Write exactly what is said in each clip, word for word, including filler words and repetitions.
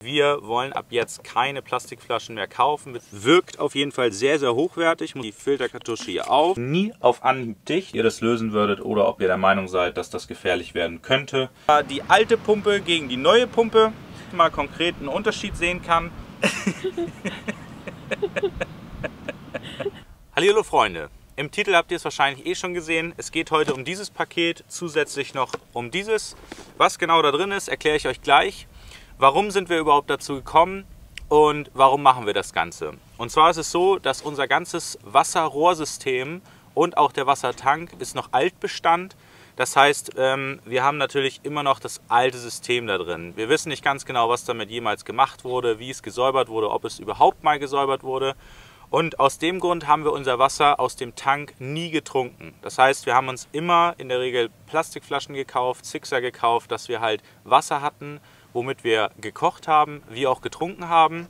Wir wollen ab jetzt keine Plastikflaschen mehr kaufen. Wirkt auf jeden Fall sehr, sehr hochwertig. Die Filterkartusche hier auf. Nie auf Anhieb dicht, ihr das lösen würdet oder ob ihr der Meinung seid, dass das gefährlich werden könnte. Die alte Pumpe gegen die neue Pumpe. Mal konkret einen Unterschied sehen kann. Hallihallo Freunde. Im Titel habt ihr es wahrscheinlich eh schon gesehen. Es geht heute um dieses Paket, zusätzlich noch um dieses. Was genau da drin ist, erkläre ich euch gleich. Warum sind wir überhaupt dazu gekommen und warum machen wir das Ganze? Und zwar ist es so, dass unser ganzes Wasserrohrsystem und auch der Wassertank ist noch Altbestand. Das heißt, wir haben natürlich immer noch das alte System da drin. Wir wissen nicht ganz genau, was damit jemals gemacht wurde, wie es gesäubert wurde, ob es überhaupt mal gesäubert wurde. Und aus dem Grund haben wir unser Wasser aus dem Tank nie getrunken. Das heißt, wir haben uns immer in der Regel Plastikflaschen gekauft, Sixer gekauft, dass wir halt Wasser hatten, womit wir gekocht haben, wie auch getrunken haben.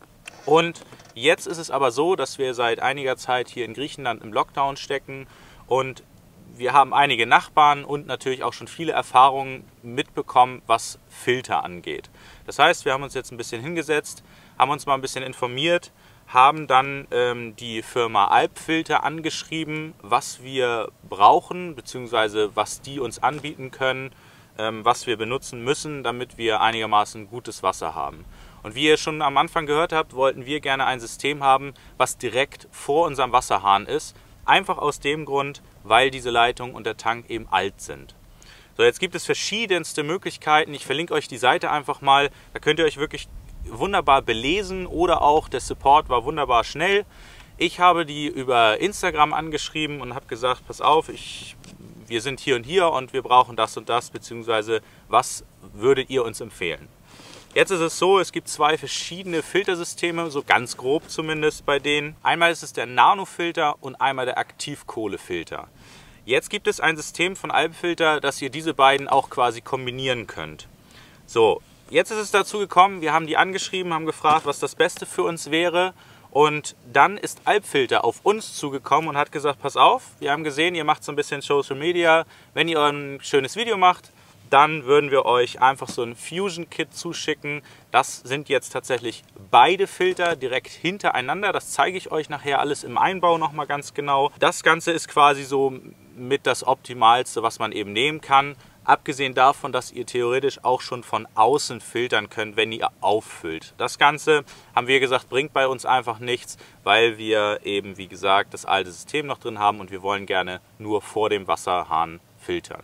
Und jetzt ist es aber so, dass wir seit einiger Zeit hier in Griechenland im Lockdown stecken und wir haben einige Nachbarn und natürlich auch schon viele Erfahrungen mitbekommen, was Filter angeht. Das heißt, wir haben uns jetzt ein bisschen hingesetzt, haben uns mal ein bisschen informiert, haben dann ähm, die Firma Alpfilter angeschrieben, was wir brauchen, beziehungsweise was die uns anbieten können, ähm, was wir benutzen müssen, damit wir einigermaßen gutes Wasser haben. Und wie ihr schon am Anfang gehört habt, wollten wir gerne ein System haben, was direkt vor unserem Wasserhahn ist. Einfach aus dem Grund, weil diese Leitung und der Tank eben alt sind. So, jetzt gibt es verschiedenste Möglichkeiten. Ich verlinke euch die Seite einfach mal. Da könnt ihr euch wirklich wunderbar belesen oder auch der Support war wunderbar schnell. Ich habe die über Instagram angeschrieben und habe gesagt, pass auf, ich, wir sind hier und hier und wir brauchen das und das, beziehungsweise was würdet ihr uns empfehlen? Jetzt ist es so, es gibt zwei verschiedene Filtersysteme, so ganz grob zumindest bei denen. Einmal ist es der Nanofilter und einmal der Aktivkohlefilter. Jetzt gibt es ein System von Alpfilter, dass ihr diese beiden auch quasi kombinieren könnt. So, jetzt ist es dazu gekommen, wir haben die angeschrieben, haben gefragt, was das Beste für uns wäre. Und dann ist Alpfilter auf uns zugekommen und hat gesagt, pass auf, wir haben gesehen, ihr macht so ein bisschen Social Media. Wenn ihr ein schönes Video macht, dann würden wir euch einfach so ein Fusion Kit zuschicken. Das sind jetzt tatsächlich beide Filter direkt hintereinander. Das zeige ich euch nachher alles im Einbau nochmal ganz genau. Das Ganze ist quasi so mit das Optimalste, was man eben nehmen kann. Abgesehen davon, dass ihr theoretisch auch schon von außen filtern könnt, wenn ihr auffüllt. Das Ganze, haben wir gesagt, bringt bei uns einfach nichts, weil wir eben, wie gesagt, das alte System noch drin haben und wir wollen gerne nur vor dem Wasserhahn filtern.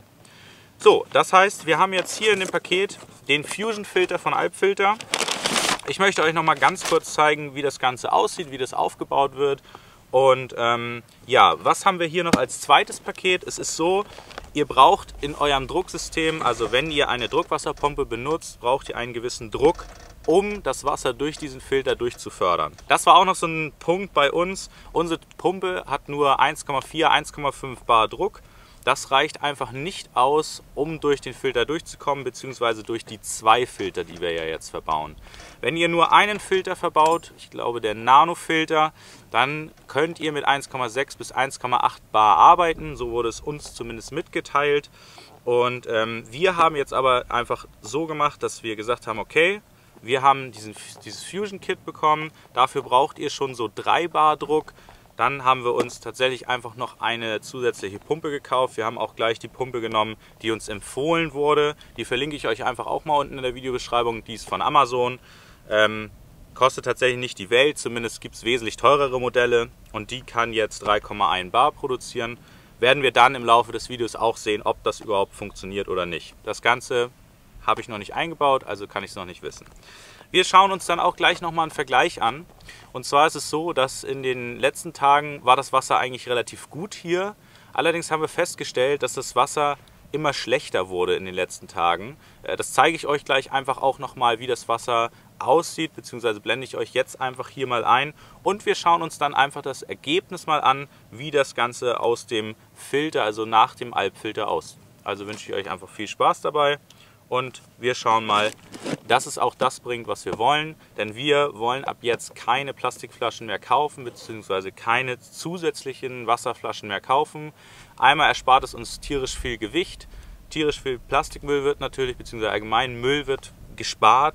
So, das heißt, wir haben jetzt hier in dem Paket den Fusion Filter von Alpfilter. Ich möchte euch noch mal ganz kurz zeigen, wie das Ganze aussieht, wie das aufgebaut wird. Und ähm, ja, was haben wir hier noch als zweites Paket? Es ist so, ihr braucht in eurem Drucksystem, also wenn ihr eine Druckwasserpumpe benutzt, braucht ihr einen gewissen Druck, um das Wasser durch diesen Filter durchzufördern. Das war auch noch so ein Punkt bei uns. Unsere Pumpe hat nur eins Komma vier, eins Komma fünf Bar Druck. Das reicht einfach nicht aus, um durch den Filter durchzukommen, beziehungsweise durch die zwei Filter, die wir ja jetzt verbauen. Wenn ihr nur einen Filter verbaut, ich glaube der Nanofilter, dann könnt ihr mit eins Komma sechs bis eins Komma acht Bar arbeiten. So wurde es uns zumindest mitgeteilt. Und ähm, wir haben jetzt aber einfach so gemacht, dass wir gesagt haben, okay, wir haben diesen, dieses Fusion Kit bekommen. Dafür braucht ihr schon so drei Bar Druck. Dann haben wir uns tatsächlich einfach noch eine zusätzliche Pumpe gekauft. Wir haben auch gleich die Pumpe genommen, die uns empfohlen wurde. Die verlinke ich euch einfach auch mal unten in der Videobeschreibung. Die ist von Amazon. Ähm, kostet tatsächlich nicht die Welt, zumindest gibt es wesentlich teurere Modelle. Und die kann jetzt drei Komma eins Bar produzieren. Werden wir dann im Laufe des Videos auch sehen, ob das überhaupt funktioniert oder nicht. Das Ganze habe ich noch nicht eingebaut, also kann ich es noch nicht wissen. Wir schauen uns dann auch gleich nochmal einen Vergleich an. Und zwar ist es so, dass in den letzten Tagen war das Wasser eigentlich relativ gut hier. Allerdings haben wir festgestellt, dass das Wasser immer schlechter wurde in den letzten Tagen. Das zeige ich euch gleich einfach auch nochmal, wie das Wasser aussieht, beziehungsweise blende ich euch jetzt einfach hier mal ein. Und wir schauen uns dann einfach das Ergebnis mal an, wie das Ganze aus dem Filter, also nach dem Alpfilter aussieht. Also wünsche ich euch einfach viel Spaß dabei. Und wir schauen mal, dass es auch das bringt, was wir wollen. Denn wir wollen ab jetzt keine Plastikflaschen mehr kaufen, beziehungsweise keine zusätzlichen Wasserflaschen mehr kaufen. Einmal erspart es uns tierisch viel Gewicht. Tierisch viel Plastikmüll wird natürlich, beziehungsweise allgemein Müll wird gespart.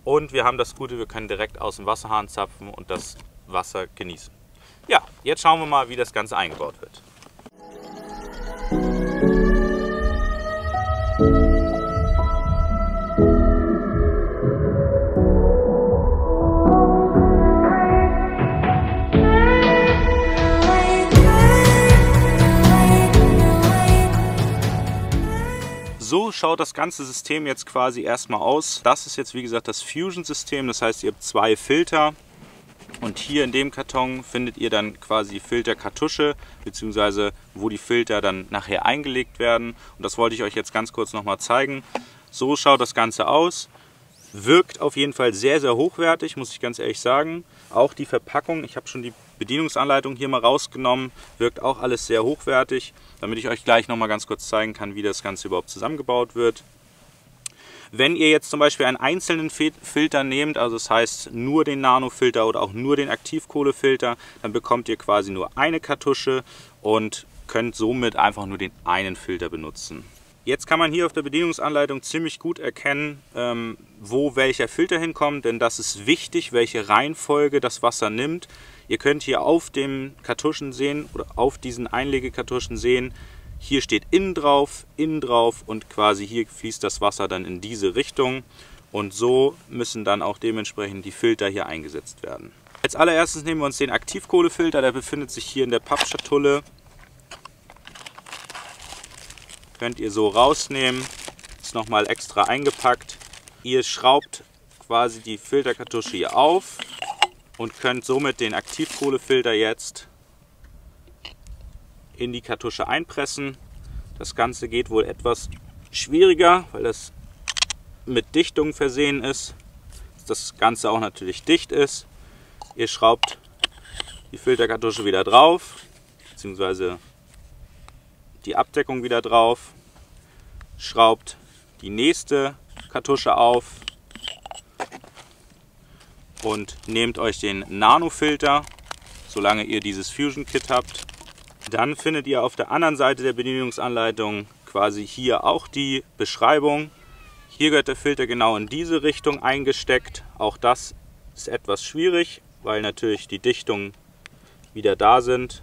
Und wir haben das Gute, wir können direkt aus dem Wasserhahn zapfen und das Wasser genießen. Ja, jetzt schauen wir mal, wie das Ganze eingebaut wird. So schaut das ganze System jetzt quasi erstmal aus. Das ist jetzt wie gesagt das Fusion-System, das heißt ihr habt zwei Filter und hier in dem Karton findet ihr dann quasi die Filterkartusche, beziehungsweise wo die Filter dann nachher eingelegt werden. Und das wollte ich euch jetzt ganz kurz nochmal zeigen. So schaut das Ganze aus. Wirkt auf jeden Fall sehr, sehr hochwertig, muss ich ganz ehrlich sagen. Auch die Verpackung, ich habe schon die Bedienungsanleitung hier mal rausgenommen, wirkt auch alles sehr hochwertig, damit ich euch gleich noch mal ganz kurz zeigen kann, wie das Ganze überhaupt zusammengebaut wird. Wenn ihr jetzt zum Beispiel einen einzelnen Filter nehmt, also das heißt nur den Nanofilter oder auch nur den Aktivkohlefilter, dann bekommt ihr quasi nur eine Kartusche und könnt somit einfach nur den einen Filter benutzen. Jetzt kann man hier auf der Bedienungsanleitung ziemlich gut erkennen, ähm, wo welcher Filter hinkommt, denn das ist wichtig, welche Reihenfolge das Wasser nimmt. Ihr könnt hier auf den Kartuschen sehen oder auf diesen Einlegekartuschen sehen, hier steht innen drauf, innen drauf und quasi hier fließt das Wasser dann in diese Richtung und so müssen dann auch dementsprechend die Filter hier eingesetzt werden. Als allererstes nehmen wir uns den Aktivkohlefilter, der befindet sich hier in der Pappschatulle. Könnt ihr so rausnehmen, ist nochmal extra eingepackt. Ihr schraubt quasi die Filterkartusche hier auf und könnt somit den Aktivkohlefilter jetzt in die Kartusche einpressen. Das Ganze geht wohl etwas schwieriger, weil das mit Dichtung versehen ist. Das Ganze auch natürlich dicht ist. Ihr schraubt die Filterkartusche wieder drauf, beziehungsweise die Abdeckung wieder drauf, schraubt die nächste Kartusche auf und nehmt euch den Nanofilter, solange ihr dieses Fusion Kit habt. Dann findet ihr auf der anderen Seite der Bedienungsanleitung quasi hier auch die Beschreibung. Hier gehört der Filter genau in diese Richtung eingesteckt. Auch das ist etwas schwierig, weil natürlich die Dichtungen wieder da sind.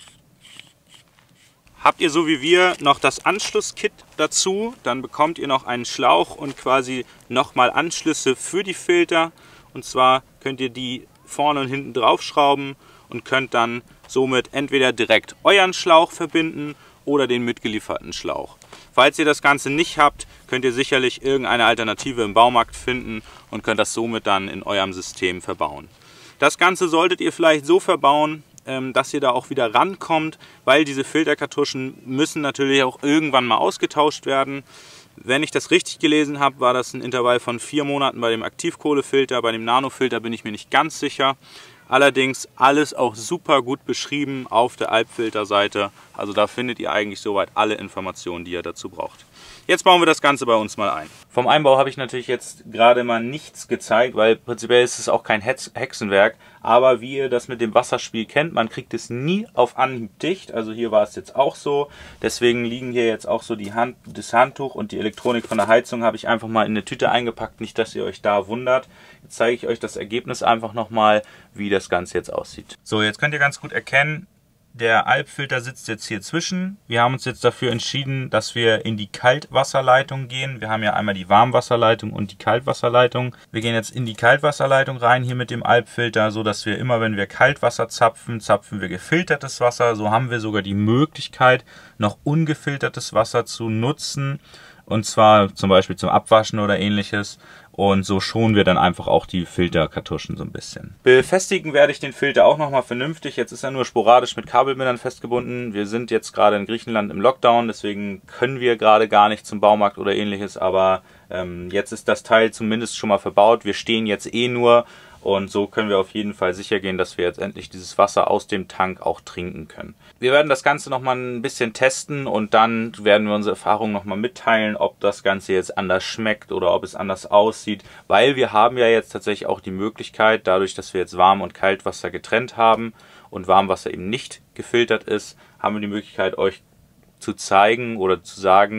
Habt ihr so wie wir noch das Anschlusskit dazu, dann bekommt ihr noch einen Schlauch und quasi nochmal Anschlüsse für die Filter. Und zwar könnt ihr die vorne und hinten drauf schrauben und könnt dann somit entweder direkt euren Schlauch verbinden oder den mitgelieferten Schlauch. Falls ihr das Ganze nicht habt, könnt ihr sicherlich irgendeine Alternative im Baumarkt finden und könnt das somit dann in eurem System verbauen. Das Ganze solltet ihr vielleicht so verbauen, dass ihr da auch wieder rankommt, weil diese Filterkartuschen müssen natürlich auch irgendwann mal ausgetauscht werden. Wenn ich das richtig gelesen habe, war das ein Intervall von vier Monaten bei dem Aktivkohlefilter, bei dem Nanofilter bin ich mir nicht ganz sicher. Allerdings alles auch super gut beschrieben auf der Alpfilter-Seite. Also da findet ihr eigentlich soweit alle Informationen, die ihr dazu braucht. Jetzt bauen wir das Ganze bei uns mal ein. Vom Einbau habe ich natürlich jetzt gerade mal nichts gezeigt, weil prinzipiell ist es auch kein Hexenwerk. Aber wie ihr das mit dem Wasserspiel kennt, man kriegt es nie auf Anhieb dicht. Also hier war es jetzt auch so. Deswegen liegen hier jetzt auch so die Hand, das Handtuch und die Elektronik von der Heizung habe ich einfach mal in eine Tüte eingepackt. Nicht, dass ihr euch da wundert. Jetzt zeige ich euch das Ergebnis einfach nochmal, wie das Ganze jetzt aussieht. So, jetzt könnt ihr ganz gut erkennen, der Alpfilter sitzt jetzt hier zwischen. Wir haben uns jetzt dafür entschieden, dass wir in die Kaltwasserleitung gehen. Wir haben ja einmal die Warmwasserleitung und die Kaltwasserleitung. Wir gehen jetzt in die Kaltwasserleitung rein hier mit dem Alpfilter, so dass wir immer, wenn wir Kaltwasser zapfen, zapfen wir gefiltertes Wasser. So haben wir sogar die Möglichkeit, noch ungefiltertes Wasser zu nutzen. Und zwar zum Beispiel zum Abwaschen oder ähnliches. Und so schonen wir dann einfach auch die Filterkartuschen so ein bisschen. Befestigen werde ich den Filter auch nochmal vernünftig. Jetzt ist er nur sporadisch mit Kabelbindern festgebunden. Wir sind jetzt gerade in Griechenland im Lockdown, deswegen können wir gerade gar nicht zum Baumarkt oder ähnliches. Aber ähm, jetzt ist das Teil zumindest schon mal verbaut. Wir stehen jetzt eh nur. Und so können wir auf jeden Fall sicher gehen, dass wir jetzt endlich dieses Wasser aus dem Tank auch trinken können. Wir werden das Ganze nochmal ein bisschen testen und dann werden wir unsere Erfahrungen nochmal mitteilen, ob das Ganze jetzt anders schmeckt oder ob es anders aussieht. Weil wir haben ja jetzt tatsächlich auch die Möglichkeit, dadurch, dass wir jetzt Warm- und Kaltwasser getrennt haben und Warmwasser eben nicht gefiltert ist, haben wir die Möglichkeit, euch zu zeigen oder zu sagen,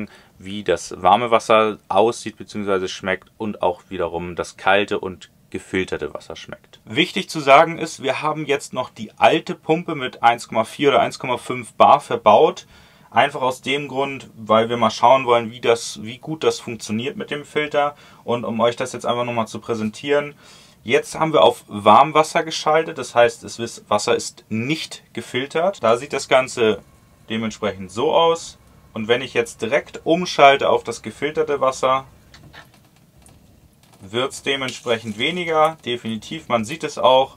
wie das warme Wasser aussieht bzw. schmeckt und auch wiederum das kalte und gefilterte Wasser schmeckt. Wichtig zu sagen ist, wir haben jetzt noch die alte Pumpe mit eins Komma vier oder eins Komma fünf Bar verbaut. Einfach aus dem Grund, weil wir mal schauen wollen, wie, das, wie gut das funktioniert mit dem Filter. Und um euch das jetzt einfach nochmal zu präsentieren, jetzt haben wir auf Warmwasser geschaltet. Das heißt, das Wasser ist nicht gefiltert. Da sieht das Ganze dementsprechend so aus. Und wenn ich jetzt direkt umschalte auf das gefilterte Wasser, wird es dementsprechend weniger. Definitiv, man sieht es auch.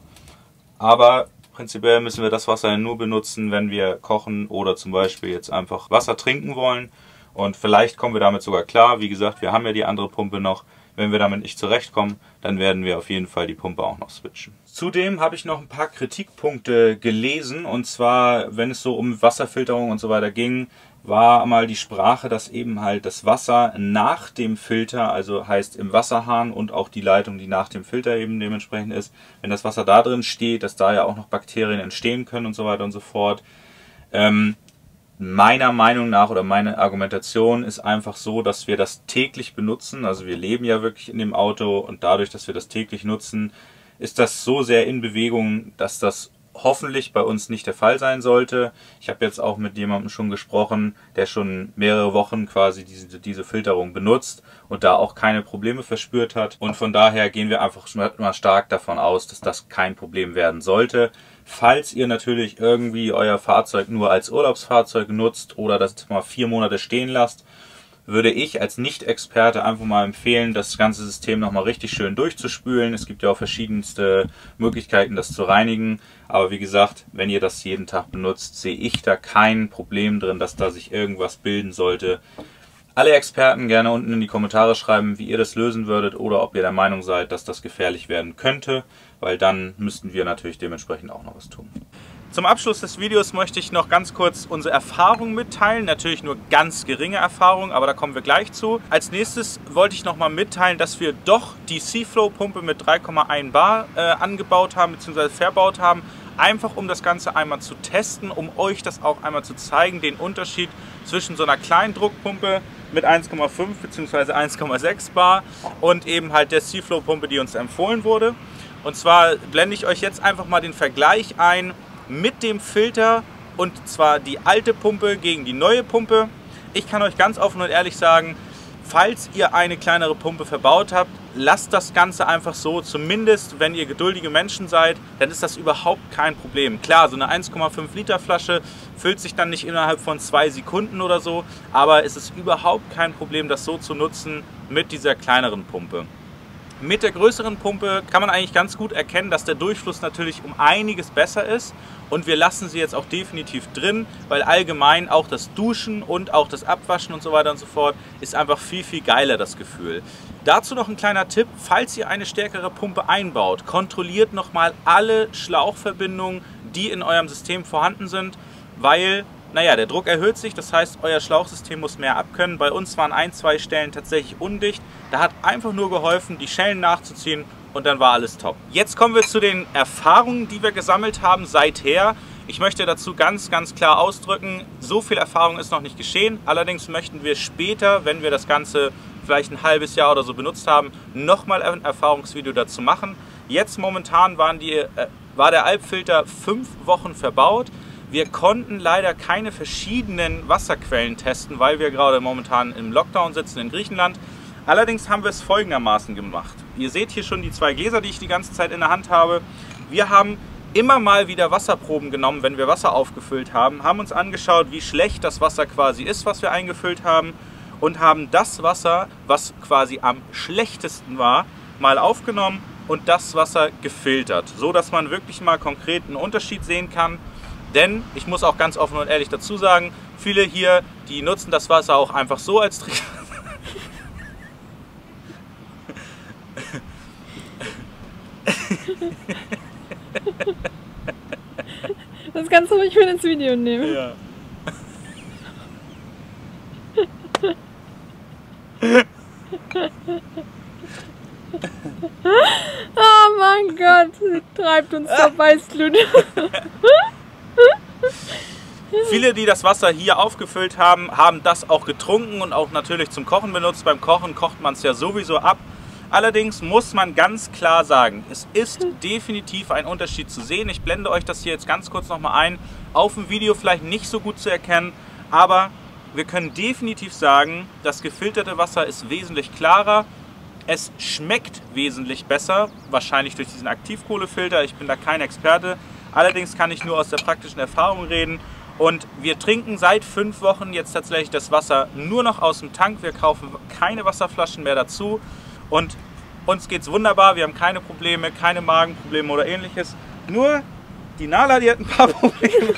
Aber prinzipiell müssen wir das Wasser nur benutzen, wenn wir kochen oder zum Beispiel jetzt einfach Wasser trinken wollen. Und vielleicht kommen wir damit sogar klar. Wie gesagt, wir haben ja die andere Pumpe noch. Wenn wir damit nicht zurechtkommen, dann werden wir auf jeden Fall die Pumpe auch noch switchen. Zudem habe ich noch ein paar Kritikpunkte gelesen. Und zwar, wenn es so um Wasserfilterung und so weiter ging, war mal die Sprache, dass eben halt das Wasser nach dem Filter, also heißt im Wasserhahn und auch die Leitung, die nach dem Filter eben dementsprechend ist, wenn das Wasser da drin steht, dass da ja auch noch Bakterien entstehen können und so weiter und so fort. Ähm, meiner Meinung nach oder meine Argumentation ist einfach so, dass wir das täglich benutzen. Also wir leben ja wirklich in dem Auto und dadurch, dass wir das täglich nutzen, ist das so sehr in Bewegung, dass das hoffentlich bei uns nicht der Fall sein sollte. Ich habe jetzt auch mit jemandem schon gesprochen, der schon mehrere Wochen quasi diese, diese Filterung benutzt und da auch keine Probleme verspürt hat. Und von daher gehen wir einfach mal stark davon aus, dass das kein Problem werden sollte. Falls ihr natürlich irgendwie euer Fahrzeug nur als Urlaubsfahrzeug nutzt oder das mal vier Monate stehen lasst, würde ich als Nicht-Experte einfach mal empfehlen, das ganze System nochmal richtig schön durchzuspülen. Es gibt ja auch verschiedenste Möglichkeiten, das zu reinigen. Aber wie gesagt, wenn ihr das jeden Tag benutzt, sehe ich da kein Problem drin, dass da sich irgendwas bilden sollte. Alle Experten gerne unten in die Kommentare schreiben, wie ihr das lösen würdet oder ob ihr der Meinung seid, dass das gefährlich werden könnte, weil dann müssten wir natürlich dementsprechend auch noch was tun. Zum Abschluss des Videos möchte ich noch ganz kurz unsere Erfahrung mitteilen. Natürlich nur ganz geringe Erfahrung, aber da kommen wir gleich zu. Als nächstes wollte ich noch mal mitteilen, dass wir doch die Seaflow-Pumpe mit drei Komma eins Bar äh, angebaut haben bzw. verbaut haben. Einfach um das Ganze einmal zu testen, um euch das auch einmal zu zeigen, den Unterschied zwischen so einer kleinen Druckpumpe mit eins Komma fünf bzw. eins Komma sechs Bar und eben halt der Seaflow-Pumpe, die uns empfohlen wurde. Und zwar blende ich euch jetzt einfach mal den Vergleich ein mit dem Filter, und zwar die alte Pumpe gegen die neue Pumpe. Ich kann euch ganz offen und ehrlich sagen, falls ihr eine kleinere Pumpe verbaut habt, lasst das Ganze einfach so. Zumindest wenn ihr geduldige Menschen seid, dann ist das überhaupt kein Problem. Klar, so eine eins Komma fünf Liter Flasche füllt sich dann nicht innerhalb von zwei Sekunden oder so, aber es ist überhaupt kein Problem, das so zu nutzen mit dieser kleineren Pumpe. Mit der größeren Pumpe kann man eigentlich ganz gut erkennen, dass der Durchfluss natürlich um einiges besser ist, und wir lassen sie jetzt auch definitiv drin, weil allgemein auch das Duschen und auch das Abwaschen und so weiter und so fort ist einfach viel, viel geiler, das Gefühl. Dazu noch ein kleiner Tipp: Falls ihr eine stärkere Pumpe einbaut, kontrolliert nochmal alle Schlauchverbindungen, die in eurem System vorhanden sind, weil naja, der Druck erhöht sich, das heißt, euer Schlauchsystem muss mehr abkönnen. Bei uns waren ein, zwei Stellen tatsächlich undicht. Da hat einfach nur geholfen, die Schellen nachzuziehen, und dann war alles top. Jetzt kommen wir zu den Erfahrungen, die wir gesammelt haben seither. Ich möchte dazu ganz, ganz klar ausdrücken, so viel Erfahrung ist noch nicht geschehen. Allerdings möchten wir später, wenn wir das Ganze vielleicht ein halbes Jahr oder so benutzt haben, nochmal ein Erfahrungsvideo dazu machen. Jetzt momentan waren die, äh, war der Alpfilter fünf Wochen verbaut. Wir konnten leider keine verschiedenen Wasserquellen testen, weil wir gerade momentan im Lockdown sitzen in Griechenland. Allerdings haben wir es folgendermaßen gemacht. Ihr seht hier schon die zwei Gläser, die ich die ganze Zeit in der Hand habe. Wir haben immer mal wieder Wasserproben genommen, wenn wir Wasser aufgefüllt haben, haben uns angeschaut, wie schlecht das Wasser quasi ist, was wir eingefüllt haben, und haben das Wasser, was quasi am schlechtesten war, mal aufgenommen und das Wasser gefiltert, so dass man wirklich mal konkret einen Unterschied sehen kann. Denn ich muss auch ganz offen und ehrlich dazu sagen, viele hier, die nutzen das Wasser auch einfach so als Trick. Das kannst du ruhig mit ins Video nehmen. Ja. Oh mein Gott, sie treibt uns vorbei, Slut. Viele, die das Wasser hier aufgefüllt haben, haben das auch getrunken und auch natürlich zum Kochen benutzt. Beim Kochen kocht man es ja sowieso ab. Allerdings muss man ganz klar sagen, es ist definitiv ein Unterschied zu sehen. Ich blende euch das hier jetzt ganz kurz nochmal ein. Auf dem Video vielleicht nicht so gut zu erkennen, aber wir können definitiv sagen, das gefilterte Wasser ist wesentlich klarer. Es schmeckt wesentlich besser, wahrscheinlich durch diesen Aktivkohlefilter. Ich bin da kein Experte. Allerdings kann ich nur aus der praktischen Erfahrung reden. Und wir trinken seit fünf Wochen jetzt tatsächlich das Wasser nur noch aus dem Tank. Wir kaufen keine Wasserflaschen mehr dazu. Und uns geht es wunderbar. Wir haben keine Probleme, keine Magenprobleme oder ähnliches. Nur die Nala, die hat ein paar Probleme.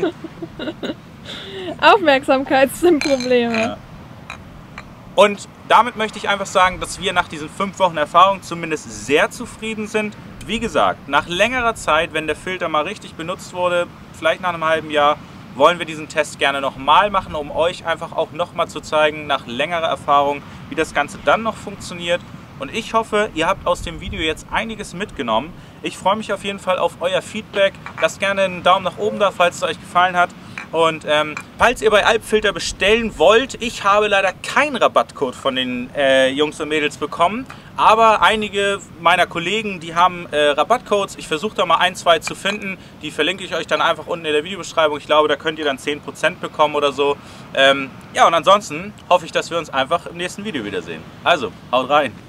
Aufmerksamkeitsprobleme. Ja. Und damit möchte ich einfach sagen, dass wir nach diesen fünf Wochen Erfahrung zumindest sehr zufrieden sind. Wie gesagt, nach längerer Zeit, wenn der Filter mal richtig benutzt wurde, vielleicht nach einem halben Jahr, wollen wir diesen Test gerne nochmal machen, um euch einfach auch nochmal zu zeigen, nach längerer Erfahrung, wie das Ganze dann noch funktioniert. Und ich hoffe, ihr habt aus dem Video jetzt einiges mitgenommen. Ich freue mich auf jeden Fall auf euer Feedback. Lasst gerne einen Daumen nach oben da, falls es euch gefallen hat. Und ähm, falls ihr bei Alpfilter bestellen wollt, ich habe leider keinen Rabattcode von den äh, Jungs und Mädels bekommen, aber einige meiner Kollegen, die haben äh, Rabattcodes. Ich versuche da mal ein, zwei zu finden, die verlinke ich euch dann einfach unten in der Videobeschreibung. Ich glaube, da könnt ihr dann zehn Prozent bekommen oder so. Ähm, ja, und ansonsten hoffe ich, dass wir uns einfach im nächsten Video wiedersehen. Also, haut rein!